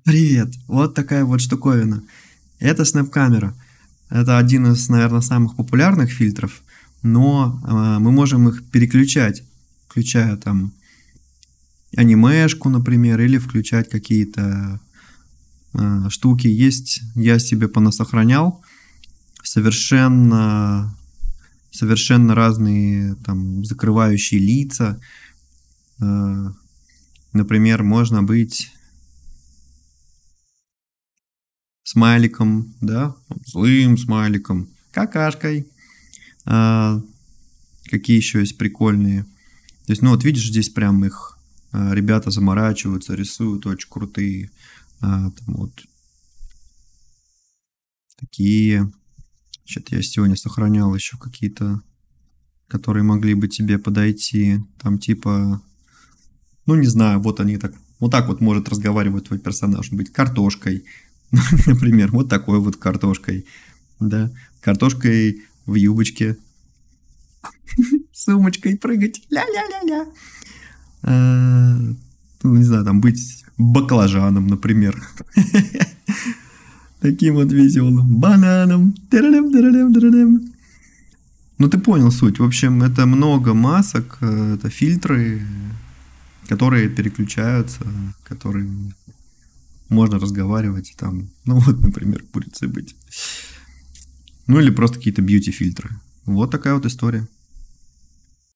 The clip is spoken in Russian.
Привет! Вот такая вот штуковина. Это снэп-камера. Это один из, наверное, самых популярных фильтров, но мы можем их переключать, включая там анимешку, например, или включать какие-то штуки. Есть, я себе понасохранял совершенно, совершенно разные там закрывающие лица. Э, Например, можно быть смайликом, да, злым смайликом, какашкой. А, Какие еще есть прикольные? То есть, ну вот видишь, здесь прям их ребята заморачиваются, рисуют очень крутые. Там вот такие. Что-то я сегодня сохранял еще какие-то, которые могли бы тебе подойти. Там типа, ну не знаю, вот они так, вот так вот может разговаривать твой персонаж, быть картошкой, например, вот такой вот картошкой, да, картошкой в юбочке, сумочкой прыгать, ля-ля-ля-ля. Ну, не знаю, там быть баклажаном, например. Таким вот веселым. Бананом. Ну, ты понял суть. В общем, это много масок, это фильтры, которые переключаются, которые можно разговаривать там. Ну, вот, например, курицей быть. Ну, или просто какие-то бьюти-фильтры. Вот такая вот история.